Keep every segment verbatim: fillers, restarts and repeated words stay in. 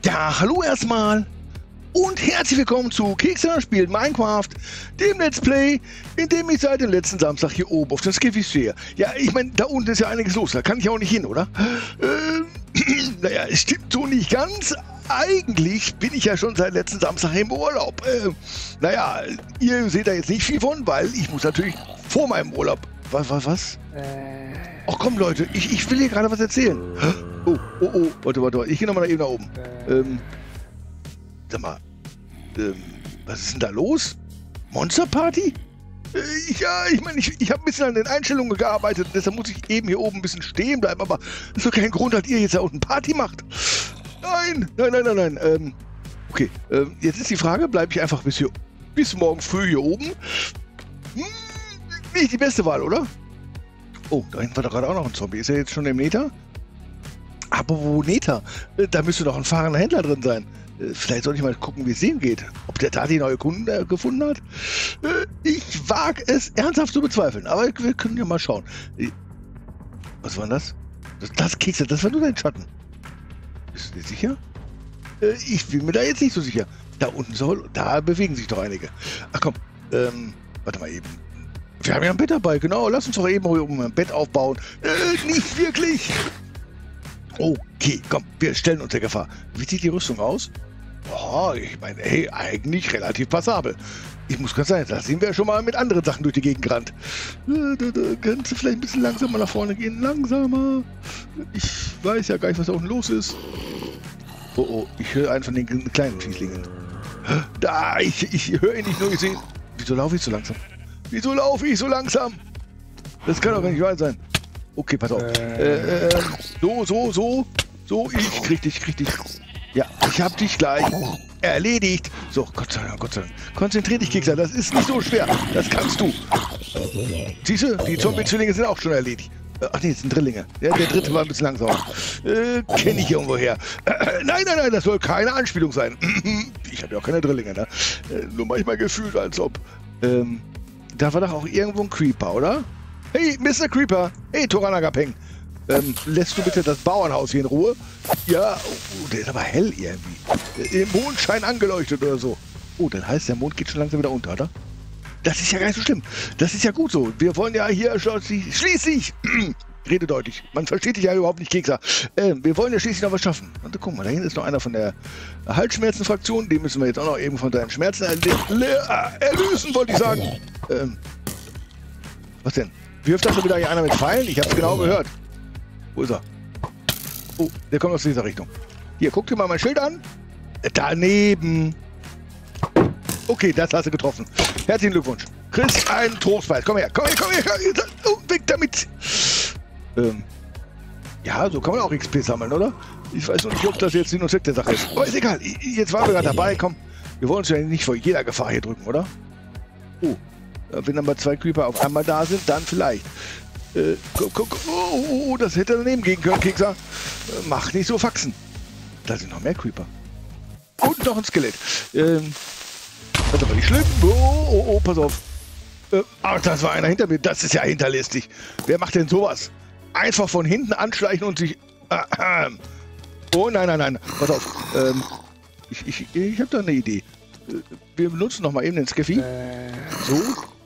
Ja, hallo erstmal und herzlich willkommen zu Kekser spielt Minecraft, dem Let's Play, in dem ich seit dem letzten Samstag hier oben auf dem Skiffy stehe. Ja, ich meine, da unten ist ja einiges los, da kann ich auch nicht hin, oder? Ähm, naja, es stimmt so nicht ganz. Eigentlich bin ich ja schon seit letzten Samstag im Urlaub. Äh, naja, ihr seht da jetzt nicht viel von, weil ich muss natürlich vor meinem Urlaub... Was, was, was? Äh... Ach komm Leute, ich, ich will hier gerade was erzählen. Oh, oh, oh, warte, warte, warte. Ich gehe nochmal eben nach oben. Ähm, sag mal, ähm, was ist denn da los? Monster Party? Äh, ja, ich meine, ich, ich habe ein bisschen an den Einstellungen gearbeitet, deshalb muss ich eben hier oben ein bisschen stehen bleiben, aber das ist doch kein Grund, dass ihr jetzt da unten Party macht. Nein, nein, nein, nein, nein. Ähm, okay, ähm, jetzt ist die Frage, bleibe ich einfach bis, hier, bis morgen früh hier oben? Hm, nicht die beste Wahl, oder? Oh, da hinten war doch gerade auch noch ein Zombie. Ist er jetzt schon im Nether? Aber wo Nether? Da müsste doch ein fahrender Händler drin sein. Vielleicht soll ich mal gucken, wie es dem geht. Ob der da die neue Kunden äh, gefunden hat? Ich wage es ernsthaft zu bezweifeln. Aber wir können ja mal schauen. Was war das? Das, das Kekse, das war nur dein Schatten. Bist du dir sicher? Ich bin mir da jetzt nicht so sicher. Da unten soll, da bewegen sich doch einige. Ach komm, ähm, warte mal eben. Wir haben ja ein Bett dabei, genau. Lass uns doch eben oben ein Bett aufbauen. Äh, nicht wirklich. Okay, komm, wir stellen uns der Gefahr. Wie sieht die Rüstung aus? Oh, ich meine, hey, eigentlich relativ passabel. Ich muss ganz sagen, da sind wir ja schon mal mit anderen Sachen durch die Gegend gerannt. Äh, da, da, kannst du vielleicht ein bisschen langsamer nach vorne gehen? Langsamer. Ich weiß ja gar nicht, was da unten los ist. Oh, oh, ich höre einen von den kleinen Schießlingen. Da, ich, ich höre ihn nicht nur, ich sehe. Wieso laufe ich so langsam? Wieso laufe ich so langsam? Das kann doch gar nicht wahr sein. Okay, pass auf. Äh, äh, so, so, so. So, ich krieg dich, krieg dich. Ja, ich hab dich gleich erledigt. So, Gott sei Dank, Gott sei Dank. Konzentrier dich, Kekser. Das ist nicht so schwer. Das kannst du. Siehst du, die Zombie-Zwillinge sind auch schon erledigt. Ach nee, das sind Drillinge. Ja, der dritte war ein bisschen langsamer. Äh, kenne ich irgendwo her. Äh, nein, nein, nein, das soll keine Anspielung sein. Ich habe ja auch keine Drillinge, ne? Äh, nur manchmal gefühlt, als ob. Ähm, da war doch auch irgendwo ein Creeper, oder? Hey, Mister Creeper. Hey, Toranagapeng. Ähm, lässt du bitte das Bauernhaus hier in Ruhe? Ja, oh, der ist aber hell irgendwie. Im Mondschein angeleuchtet oder so. Oh, das heißt, der Mond geht schon langsam wieder unter, oder? Das ist ja gar nicht so schlimm. Das ist ja gut so. Wir wollen ja hier schließlich... schließlich rede deutlich. Man versteht dich ja überhaupt nicht, Kekser. Äh, wir wollen ja schließlich noch was schaffen. Und guck mal, da hinten ist noch einer von der Halsschmerzen-Fraktion. Den müssen wir jetzt auch noch eben von seinen Schmerzen erlösen, wollte ich sagen. Ähm, was denn? Wirft das schon wieder hier einer mit Pfeilen? Ich hab's genau gehört. Wo ist er? Oh, der kommt aus dieser Richtung. Hier, guck dir mal mein Schild an. Daneben. Okay, das hast du getroffen. Herzlichen Glückwunsch. Chris, ein Trostpreis. Komm her, komm her, komm her. Komm her. Oh, weg damit. Ähm, ja, so kann man auch X P sammeln, oder? Ich weiß noch nicht, ob das jetzt Sinn und Zweck der Sache ist. Aber ist egal. Jetzt waren wir gerade dabei. Komm, wir wollen uns ja nicht vor jeder Gefahr hier drücken, oder? Oh, wenn dann mal zwei Creeper auf einmal da sind, dann vielleicht. Äh, guck, guck, oh, oh, oh, das hätte daneben gehen können, Kekser. Äh, mach nicht so Faxen. Da sind noch mehr Creeper. Und noch ein Skelett. Ähm, das ist aber nicht schlimm. Oh, oh, oh, pass auf. Äh, ach, das war einer hinter mir. Das ist ja hinterlistig. Wer macht denn sowas? Einfach von hinten anschleichen und sich... Äh, äh. Oh, nein, nein, nein. Pass auf. Ähm, ich ich, ich habe da eine Idee. Äh, wir benutzen noch mal eben den Skiffy. Äh. So.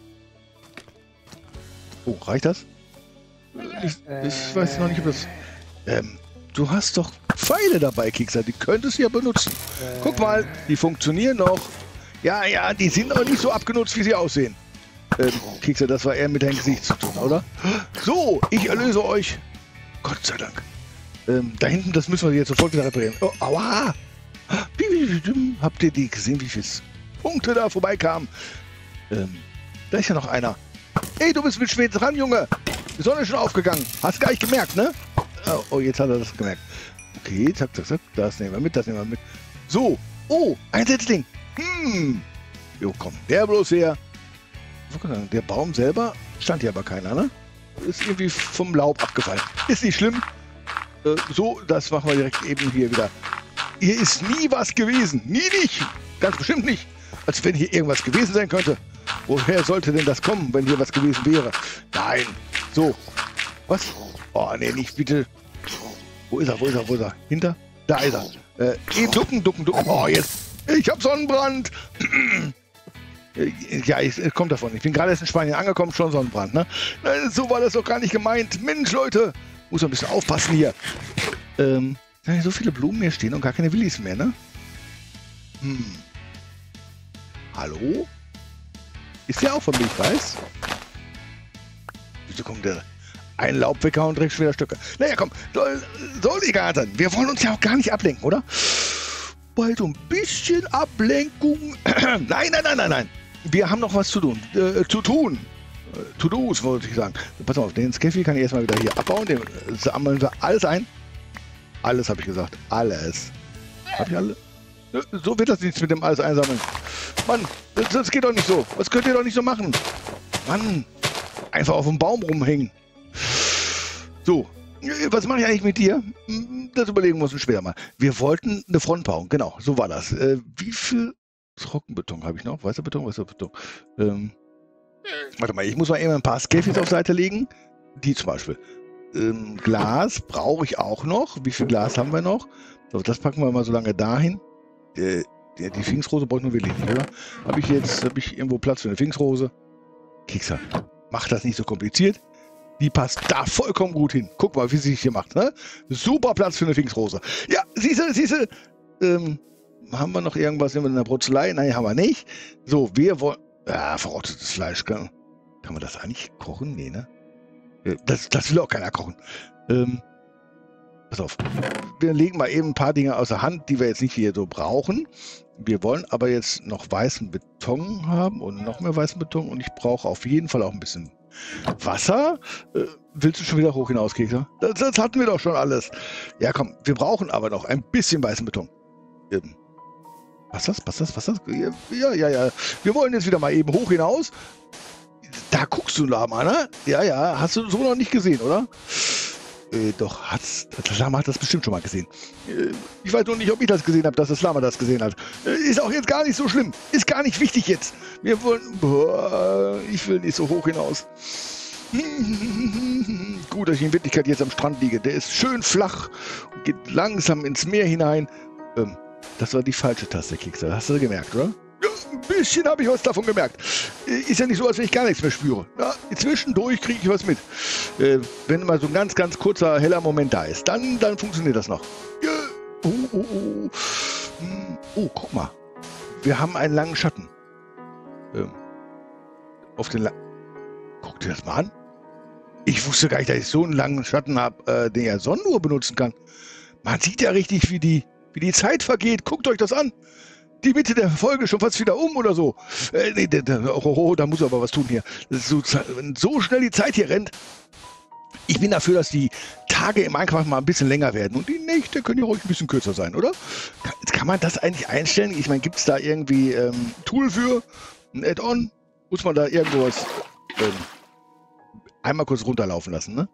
Oh, reicht das? Ich, ich weiß noch nicht, ob das... Ähm, du hast doch Pfeile dabei, Kekser. Die könntest du ja benutzen. Guck mal, die funktionieren noch. Ja, ja, die sind aber nicht so abgenutzt, wie sie aussehen. Ähm, Kekser, das war eher mit deinem Gesicht zu tun, oder? So, ich erlöse euch. Gott sei Dank. Ähm, da hinten, das müssen wir jetzt sofort wieder reparieren. Oh, aua! Habt ihr die gesehen, wie viele Punkte da vorbeikamen? Ähm, da ist ja noch einer. Ey, du bist mit spät dran, Junge. Die Sonne ist schon aufgegangen. Hast gar nicht gemerkt, ne? Oh, oh, jetzt hat er das gemerkt. Okay, zack, zack, zack. Das nehmen wir mit, das nehmen wir mit. So. Oh, ein Setzling. Hm. Jo, komm. Der bloß her. Der Baum selber stand hier aber keiner, ne? Ist irgendwie vom Laub abgefallen. Ist nicht schlimm. Äh, so, das machen wir direkt eben hier wieder. Hier ist nie was gewesen. Nie nicht. Ganz bestimmt nicht. Als wenn hier irgendwas gewesen sein könnte. Woher sollte denn das kommen, wenn hier was gewesen wäre? Nein. So. Was? Oh, nee, nicht bitte. Wo ist er? Wo ist er? Wo ist er? Hinter? Da ist er. Äh, eben ducken, ducken, ducken. Oh, jetzt. Ich hab Sonnenbrand. Ja, es kommt davon. Ich bin gerade erst in Spanien angekommen, schon Sonnenbrand, ne? So war das doch gar nicht gemeint. Mensch, Leute. Muss ein bisschen aufpassen hier. Ähm, da haben so viele Blumen hier stehen und gar keine Willis mehr, ne? Hm. Hallo? Ist der auch von Milchreis? Wieso kommt der? Ein Laubwecker und direkt schwerer Stöcke. Naja, komm, soll, soll egal sein. Wir wollen uns ja auch gar nicht ablenken, oder? Bei so ein bisschen Ablenkung. Nein, nein, nein, nein, nein. Wir haben noch was zu tun. Äh, zu tun. Äh, To-Dos, wollte ich sagen. Pass auf, den Skeffy kann ich erstmal wieder hier abbauen. Den sammeln wir alles ein. Alles, habe ich gesagt. Alles. Hab ich alle? So wird das nichts mit dem alles einsammeln. Mann, das, das geht doch nicht so. Was könnt ihr doch nicht so machen? Mann, einfach auf dem Baum rumhängen. So, was mache ich eigentlich mit dir? Das überlegen wir uns schwer mal. Wir wollten eine Front bauen, genau, so war das. Äh, wie viel Trockenbeton habe ich noch? Weißer Beton, weißer Beton. Ähm, warte mal, ich muss mal eben ein paar Scaffys auf Seite legen. Die zum Beispiel. Ähm, Glas brauche ich auch noch. Wie viel Glas haben wir noch? So, das packen wir mal so lange dahin. Äh, die, die Pfingstrose brauche ich nur wirklich nicht, oder? Habe ich jetzt hab ich irgendwo Platz für eine Pfingstrose? Kekser, mach das nicht so kompliziert. Die passt da vollkommen gut hin. Guck mal, wie sie sich hier macht. Ne? Super Platz für eine Pfingstrose. Ja, siehste, siehste. Ähm, haben wir noch irgendwas in der Brutzelei? Nein, haben wir nicht. So, wir wollen... Ja, verrottetes Fleisch. Kann, kann man das eigentlich kochen? Nee, ne? Das, das will auch keiner kochen. Ähm, pass auf. Wir legen mal eben ein paar Dinge außer Hand, die wir jetzt nicht hier so brauchen. Wir wollen aber jetzt noch weißen Beton haben und noch mehr weißen Beton. Und ich brauche auf jeden Fall auch ein bisschen Wasser. Äh, willst du schon wieder hoch hinaus, Kekser? Das, das hatten wir doch schon alles. Ja, komm, wir brauchen aber noch ein bisschen weißen Beton. Ähm, was das? Was das? Was das? Ja, ja, ja. Wir wollen jetzt wieder mal eben hoch hinaus. Da guckst du, Lama, ne? Ja, ja. Hast du so noch nicht gesehen, oder? Äh, doch, hat's, das Lama hat das bestimmt schon mal gesehen. Äh, ich weiß nur nicht, ob ich das gesehen habe, dass das Lama das gesehen hat. Äh, ist auch jetzt gar nicht so schlimm. Ist gar nicht wichtig jetzt. Wir wollen... Boah, ich will nicht so hoch hinaus. Gut, dass ich in Wirklichkeit jetzt am Strand liege. Der ist schön flach und geht langsam ins Meer hinein. Ähm, das war die falsche Taste, Kekser. Hast du gemerkt, oder? Ja, ein bisschen habe ich was davon gemerkt. Ist ja nicht so, als wenn ich gar nichts mehr spüre. Ja, zwischendurch kriege ich was mit. Äh, wenn mal so ein ganz, ganz kurzer, heller Moment da ist, dann, dann funktioniert das noch. Ja. Oh, oh, oh. Oh, guck mal. Wir haben einen langen Schatten. Ähm, auf den La Guck dir das mal an. Ich wusste gar nicht, dass ich so einen langen Schatten habe, äh, den ja Sonnenuhr benutzen kann. Man sieht ja richtig, wie die, wie die Zeit vergeht. Guckt euch das an. Die Mitte der Folge schon fast wieder um oder so. Äh, nee, da, da, oh, oh, da muss aber was tun hier. So, wenn so schnell die Zeit hier rennt. Ich bin dafür, dass die Tage im Minecraft mal ein bisschen länger werden. Und die Nächte können ja ruhig ein bisschen kürzer sein, oder? Kann, kann man das eigentlich einstellen? Ich meine, gibt es da irgendwie ähm, ein Tool für? Ein Add-on? Muss man da irgendwo was ähm, einmal kurz runterlaufen lassen, ne?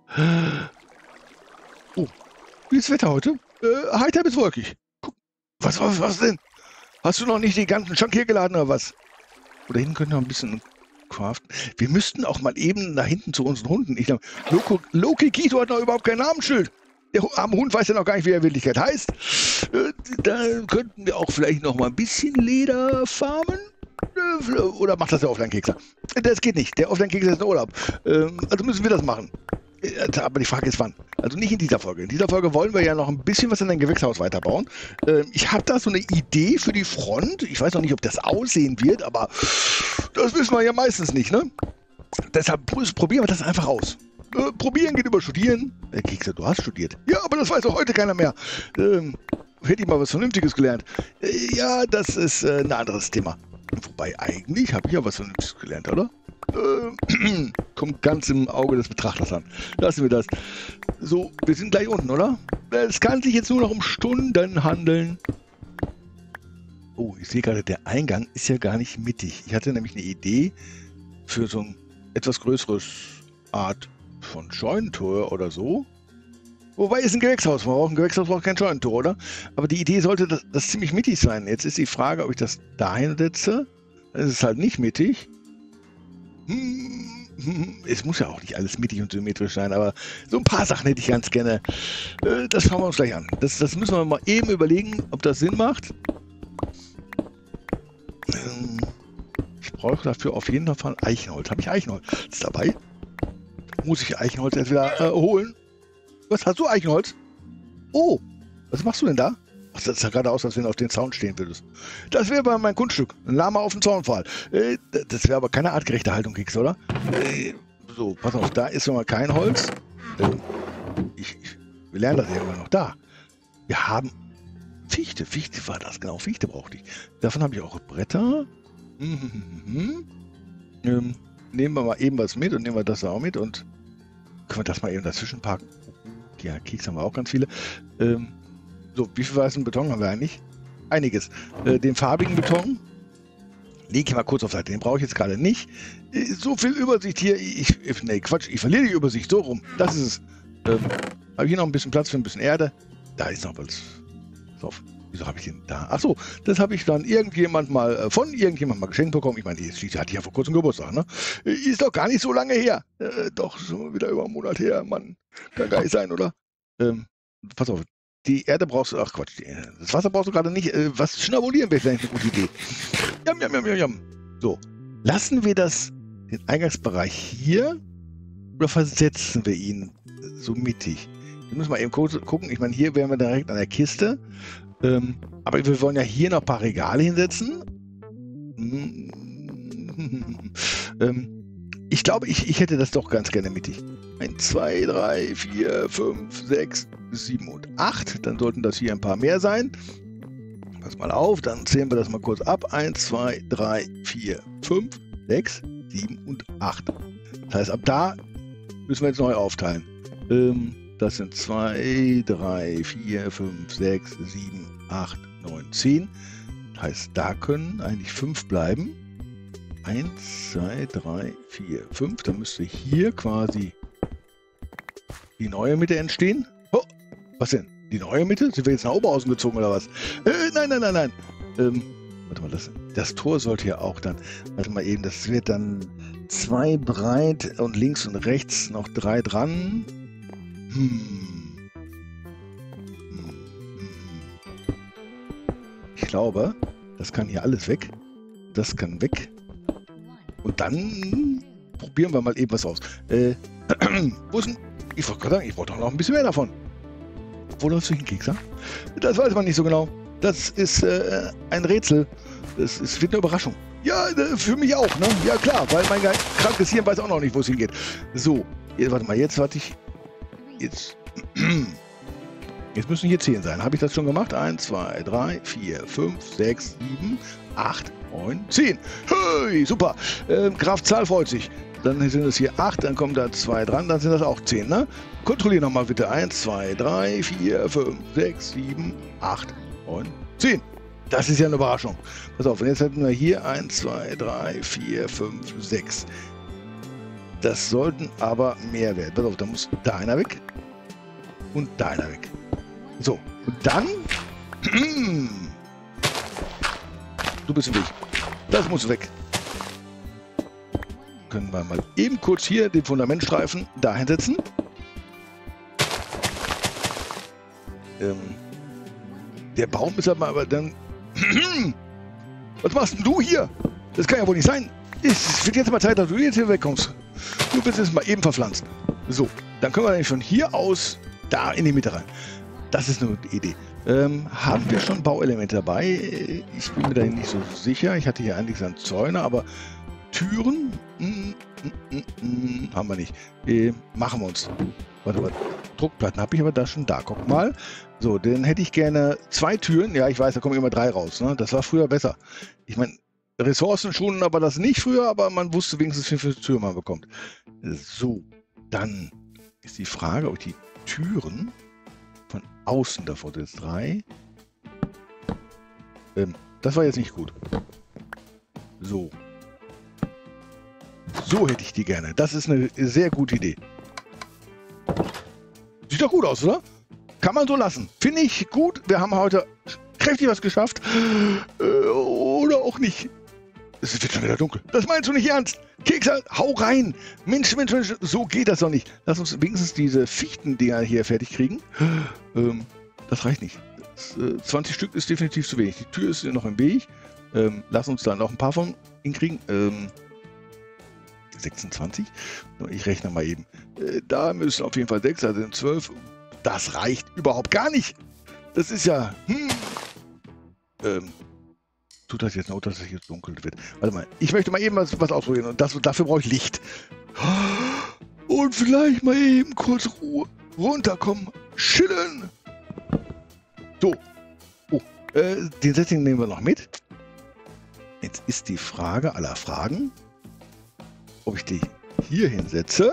Oh, wie ist das Wetter heute? Äh, heiter bis wolkig. Guck, was, was, was denn? Hast du noch nicht den ganzen Schrank hier geladen oder was? Oder hinten können wir ein bisschen craften. Wir müssten auch mal eben nach hinten zu unseren Hunden. Ich glaube, Loki Kito hat noch überhaupt kein Namensschild. Der arme Hund weiß ja noch gar nicht, wie er in Wirklichkeit heißt. Äh, da könnten wir auch vielleicht noch mal ein bisschen Leder farmen. Äh, oder macht das der Offline-Kekser? Das geht nicht. Der Offline-Kekser ist in Urlaub. Ähm, also müssen wir das machen. Aber die Frage ist wann. Also nicht in dieser Folge. In dieser Folge wollen wir ja noch ein bisschen was in ein Gewächshaus weiterbauen. Ähm, ich habe da so eine Idee für die Front. Ich weiß noch nicht, ob das aussehen wird, aber das wissen wir ja meistens nicht, ne? Deshalb probieren wir das einfach aus. Äh, probieren geht über studieren. Äh, Kekse, du hast studiert. Ja, aber das weiß auch heute keiner mehr. Ähm, hätte ich mal was Vernünftiges gelernt. Äh, ja, das ist äh, ein anderes Thema. Wobei, eigentlich habe ich ja was Vernünftiges gelernt, oder? Äh, kommt ganz im Auge des Betrachters an. Lassen wir das. So, wir sind gleich unten, oder? Es kann sich jetzt nur noch um Stunden handeln. Oh, ich sehe gerade, der Eingang ist ja gar nicht mittig. Ich hatte nämlich eine Idee für so ein etwas größeres Art von Scheunentor oder so. Wobei ist ein Gewächshaus. Man braucht ein Gewächshaus, braucht kein Scheunentor, oder? Aber die Idee sollte das, das ziemlich mittig sein. Jetzt ist die Frage, ob ich das dahin setze. Dann ist es halt nicht mittig. Hm, es muss ja auch nicht alles mittig und symmetrisch sein, aber so ein paar Sachen hätte ich ganz gerne. Äh, das schauen wir uns gleich an. Das, das müssen wir mal eben überlegen, ob das Sinn macht. Ähm, ich brauche dafür auf jeden Fall Eichenholz. Habe ich Eichenholz dabei? Muss ich Eichenholz erst wieder äh, holen? Was, hast du Eichenholz? Oh, was machst du denn da? Ach, das sah gerade aus, als wenn du auf den Zaun stehen würdest. Das wäre bei meinem Kunststück. Ein Lama auf dem Zaunpfahl. Äh, das wäre aber keine artgerechte Haltung, Keks, oder? Äh, so, pass auf, da ist noch mal kein Holz. Äh, ich, ich, wir lernen das ja immer noch. Da. Wir haben Fichte. Fichte war das, genau. Fichte brauchte ich. Davon habe ich auch Bretter. Mhm. Ähm, nehmen wir mal eben was mit und nehmen wir das auch mit und können wir das mal eben dazwischen packen. Ja, Keks haben wir auch ganz viele. Ähm, So, wie viel weißen Beton haben wir eigentlich? Einiges. Äh, den farbigen Beton lege ich mal kurz auf Seite. Den brauche ich jetzt gerade nicht. Äh, so viel Übersicht hier. Ich, ich, nee, Quatsch. Ich verliere die Übersicht. So rum. Das ist es. Ähm, habe ich hier noch ein bisschen Platz für ein bisschen Erde? Da ist noch was. Pass auf. Wieso habe ich den da? Achso, das habe ich dann irgendjemand mal äh, von irgendjemand mal geschenkt bekommen. Ich meine, die Geschichte hatte ich ja vor kurzem Geburtstag, ne? Ist doch gar nicht so lange her. Äh, doch, so wieder über einen Monat her. Mann, kann gar nicht sein, oder? Ähm, pass auf. Die Erde brauchst du, ach Quatsch, die, das Wasser brauchst du gerade nicht. Äh, was schnabulieren wäre vielleicht eine gute Idee. Jam, jam, jam, jam, jam. So, lassen wir das, den Eingangsbereich hier oder versetzen wir ihn so mittig? Wir müssen mal eben gucken. Ich meine, hier wären wir direkt an der Kiste. Ähm, aber wir wollen ja hier noch ein paar Regale hinsetzen. ähm, ich glaube, ich, ich hätte das doch ganz gerne mittig. eins, zwei, drei, vier, fünf, sechs, sieben und acht. Dann sollten das hier ein paar mehr sein. Pass mal auf, dann zählen wir das mal kurz ab. eins, zwei, drei, vier, fünf, sechs, sieben und acht. Das heißt, ab da müssen wir jetzt neu aufteilen. Ähm, das sind zwei, drei, vier, fünf, sechs, sieben, acht, neun, zehn. Das heißt, da können eigentlich fünf bleiben. eins, zwei, drei, vier, fünf. Dann müsste hier quasi die neue Mitte entstehen. Oh, was denn? Die neue Mitte? Sind wir jetzt nach Oberhausen gezogen oder was? Äh, nein, nein, nein, nein. Ähm, warte mal, das, das Tor sollte ja auch dann, warte mal eben, das wird dann zwei breit und links und rechts noch drei dran. Hm. Hm. Ich glaube, das kann hier alles weg. Das kann weg. Und dann probieren wir mal eben was aus. Äh, wo ist denn? Ich wollte gerade sagen, ich brauche doch noch ein bisschen mehr davon. Wo läufst du hin, Kekser? Das weiß man nicht so genau. Das ist äh, ein Rätsel. Das ist, wird eine Überraschung. Ja, für mich auch, ne? Ja klar, weil mein krankes Hirn weiß auch noch nicht, wo es hingeht. So, jetzt, warte mal, jetzt warte ich. Jetzt. Jetzt müssen hier zehn sein. Habe ich das schon gemacht? eins, zwei, drei, vier, fünf, sechs, sieben, acht, neun, zehn. Hey, super. Ähm, Graf Zahl freut sich. Dann sind es hier acht, dann kommen da zwei dran, dann sind das auch zehn, ne? Kontrollier nochmal bitte. eins, zwei, drei, vier, fünf, sechs, sieben, acht, neun, zehn. Das ist ja eine Überraschung. Pass auf, und jetzt hätten wir hier eins, zwei, drei, vier, fünf, sechs. Das sollten aber mehr werden. Pass auf, da muss da einer weg und da einer weg. So, und dann... Du bist im Weg. Das muss weg. Können wir mal eben kurz hier den Fundamentstreifen da hinsetzen. Ähm, der Baum ist aber dann... Was machst denn du hier? Das kann ja wohl nicht sein. Es wird jetzt mal Zeit, dass du jetzt hier wegkommst. Du bist jetzt mal eben verpflanzt. So, dann können wir nämlich von hier aus da in die Mitte rein. Das ist eine gute Idee. Ähm, haben wir schon Bauelemente dabei? Ich bin mir da nicht so sicher. Ich hatte hier einiges an Zäune, aber Türen mm, mm, mm, mm, haben wir nicht. Äh, machen wir uns. Warte, warte. Druckplatten habe ich aber da schon da. Guck mal. So, dann hätte ich gerne zwei Türen. Ja, ich weiß, da kommen immer drei raus. Ne? Das war früher besser. Ich meine, Ressourcen schonen aber das nicht früher, aber man wusste wenigstens, wie viele Türen man bekommt. So, dann ist die Frage, ob die Türen von außen davor jetzt drei. Ähm, das war jetzt nicht gut. So. So hätte ich die gerne. Das ist eine sehr gute Idee. Sieht doch gut aus, oder? Kann man so lassen. Finde ich gut. Wir haben heute kräftig was geschafft. Äh, oder auch nicht. es wird schon wieder dunkel. Das meinst du nicht ernst? Kekser, hau rein. Mensch, Mensch, Mensch, so geht das doch nicht. Lass uns wenigstens diese Fichtendinger hier fertig kriegen. Ähm, das reicht nicht. Das, äh, zwanzig Stück ist definitiv zu wenig. Die Tür ist noch im Weg. Ähm, lass uns da noch ein paar von hinkriegen. Ähm, sechsundzwanzig. Ich rechne mal eben. Äh, da müssen auf jeden Fall sechs, also zwölf. Das reicht überhaupt gar nicht. Das ist ja... Hm. Ähm, tut das jetzt noch, dass es jetzt dunkel wird? Warte mal, ich möchte mal eben was, was ausprobieren und das, dafür brauche ich Licht. Und vielleicht mal eben kurz Ruhe. Runterkommen. Chillen. So. Oh, äh, den Setting nehmen wir noch mit. Jetzt ist die Frage aller Fragen, ob ich die hier hinsetze.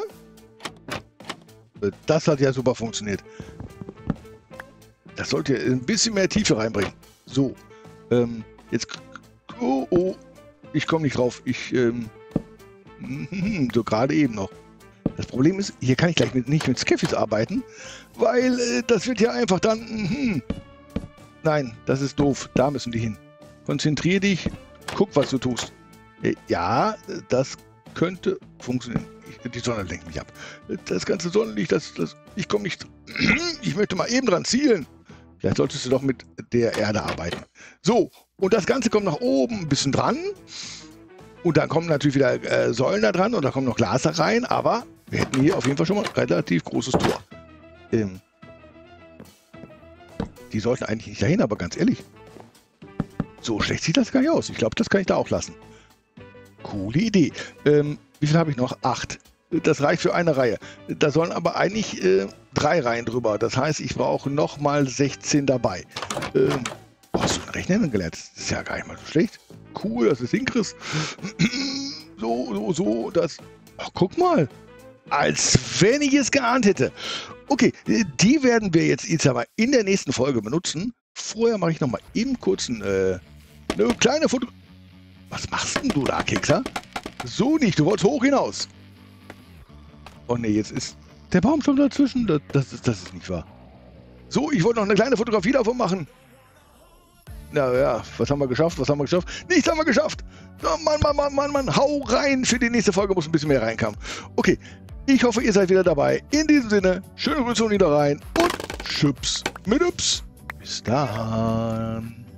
Das hat ja super funktioniert. Das sollte ein bisschen mehr Tiefe reinbringen. So. Ähm, jetzt. Oh, oh. Ich komme nicht drauf. Ich. Ähm, so gerade eben noch. Das Problem ist, hier kann ich gleich mit, nicht mit Skeffis arbeiten, weil äh, das wird ja einfach dann. Hm, nein, das ist doof. Da müssen die hin. Konzentrier dich. Guck, was du tust. Äh, ja, das könnte funktionieren. Ich, die Sonne lenkt mich ab. Das ganze Sonnenlicht, das, das, ich komme nicht. Ich möchte mal eben dran zielen. Vielleicht solltest du doch mit der Erde arbeiten. So, und das Ganze kommt nach oben ein bisschen dran. Und dann kommen natürlich wieder äh, Säulen da dran und da kommt noch Glas da rein. Aber wir hätten hier auf jeden Fall schon mal ein relativ großes Tor. Ähm, die sollten eigentlich nicht dahin, aber ganz ehrlich. So schlecht sieht das gar nicht aus. Ich glaube, das kann ich da auch lassen. Coole Idee. Ähm, wie viel habe ich noch? Acht. Das reicht für eine Reihe. Da sollen aber eigentlich äh, drei Reihen drüber. Das heißt, ich brauche nochmal sechzehn dabei. Ähm, oh, hast du ein Rechnen gelernt? Das ist ja gar nicht mal so schlecht. Cool, dass du es hinkriegst. So, so, so, das... Ach, guck mal. Als wenn ich es geahnt hätte. Okay, die werden wir jetzt, jetzt aber in der nächsten Folge benutzen. Vorher mache ich nochmal eben kurz ein, äh, eine kleine Foto... Was machst denn du da, Kekser? So nicht, du wolltest hoch hinaus. Oh ne, jetzt ist der Baum schon dazwischen. Das, das, ist, das ist nicht wahr. So, ich wollte noch eine kleine Fotografie davon machen. Na ja, was haben wir geschafft? Was haben wir geschafft? Nichts haben wir geschafft. Oh Mann, Mann, Mann, Mann, Mann. Hau rein. Für die nächste Folge muss ein bisschen mehr reinkommen. Okay, ich hoffe, ihr seid wieder dabei. In diesem Sinne, schöne Grüße und wieder rein. Und Tschüss mit Yps. Bis dann.